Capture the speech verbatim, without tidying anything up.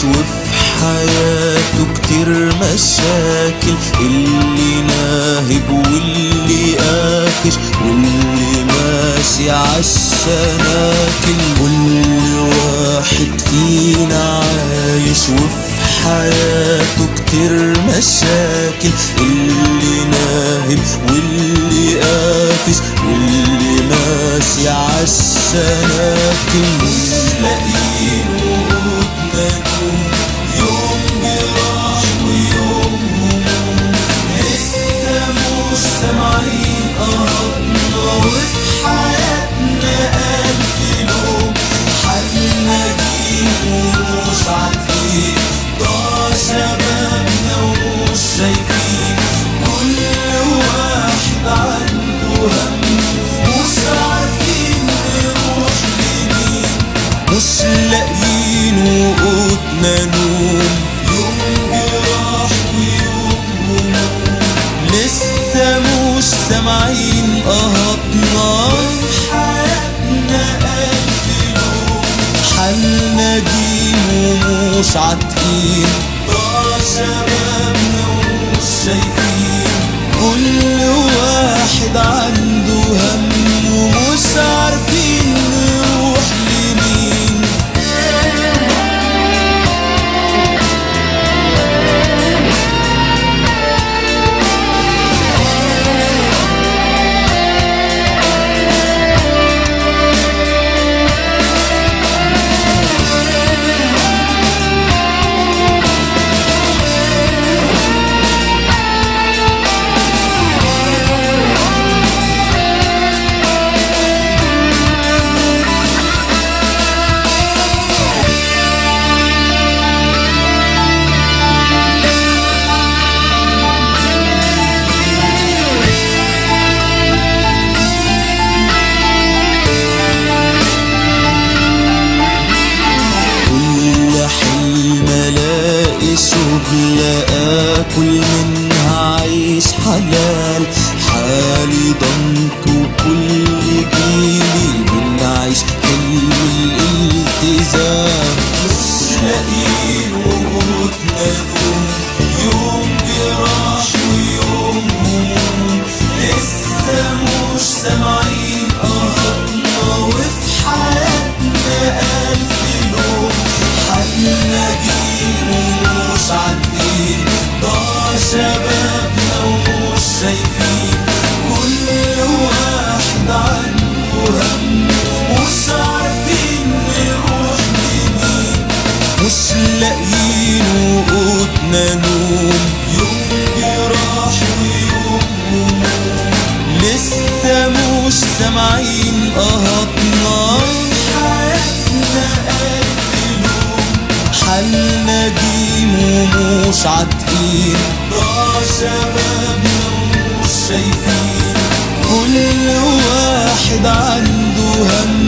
وفي حياته كتير مشاكل، اللي ناهب واللي قافش واللي ماشي عالشناكل. كل واحد فينا عايش وفي حياته كتير مشاكل، اللي ناهب واللي قافش واللي ماشي عالشناكل. مش لاقيين وقودنا نوم، يوم جراح ويوم هموم، لسه مش سامعين قهرنا وفي حياتنا ألف لوم. حالنا جيم ومش عارفين، ضاع شبابنا ومش شايفين. كل واحد عنده هم مش عارفين نروح لمين. مش لاقيين وقودنا نوم، يوم جراح ويوم هموم، لسه مش سامعين قهرنا في حياتنا ألف لوم. حالنا جيم ومش عاتقين، ضاع شبابنا ومش شايفين. كل واحد عنده هم ومش عارفين نروح لمين. شغل آكل منها عيش حلال، حالي ضنك وكل جيلي بنعيش حلم الالتزام. مش لاقيين وقودنا نوم، يوم جراح ويوم هموم، لسه مش سامعين قهرنا وفي حياتنا ألف لوم. حالنا جيم ومش عاتقين، ضاع شبابنا ومش شايفين. كل واحد عنده هم مش عارفين نروح لمين. مش لاقيين وقودنا نوم، يوم جراح ويوم هموم، لسه مش سامعين قهرنا في حياتنا ألف لوم. حالنا جيم ومش عاتقين، ضاع شبابنا ومش شايفين. كل واحد عنده هم